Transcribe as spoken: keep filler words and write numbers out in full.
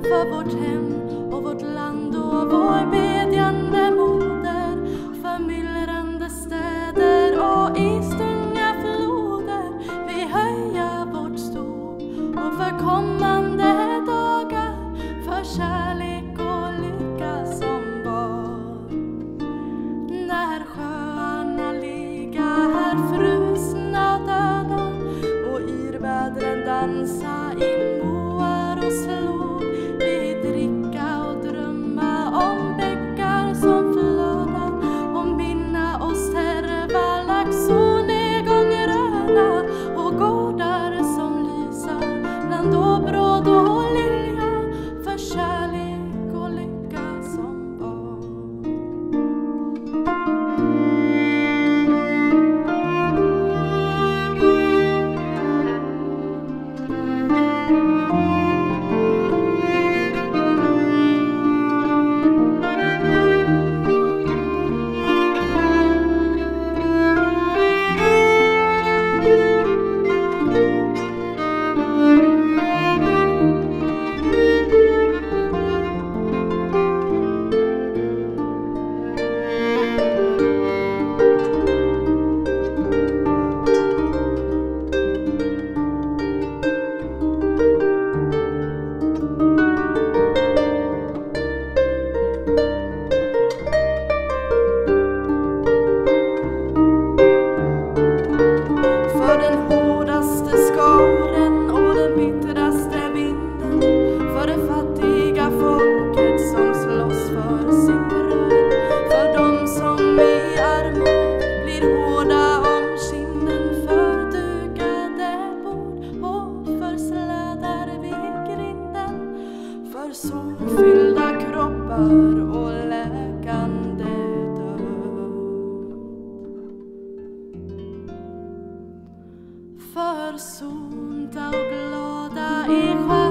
för vårt hem och vårt land och vår bedjande moder, för myllrande städer och istunga floder. Vi höja vårt stå och för kommande dagar, för kärlek och lycka som var. När sjöarna ligga här frusna och döda och yrvädren dansa i moar och slog, vi dricka och drömma om bäckar som flöda och minna oss terva, lax och nedgång röda och gårdar som lysa bland åbråd och lilja, för kärlek och lycka som var. Solfyllda kroppar och läkande död, försonta och glada i själ.